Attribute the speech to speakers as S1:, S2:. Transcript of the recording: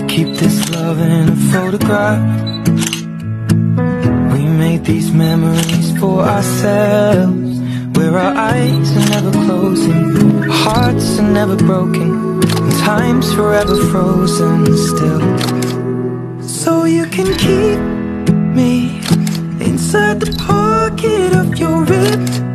S1: Keep this love in a photograph. We made these memories for ourselves, where our eyes are never closing, hearts are never broken, and time's forever frozen still. So you can keep me inside the pocket of your ripped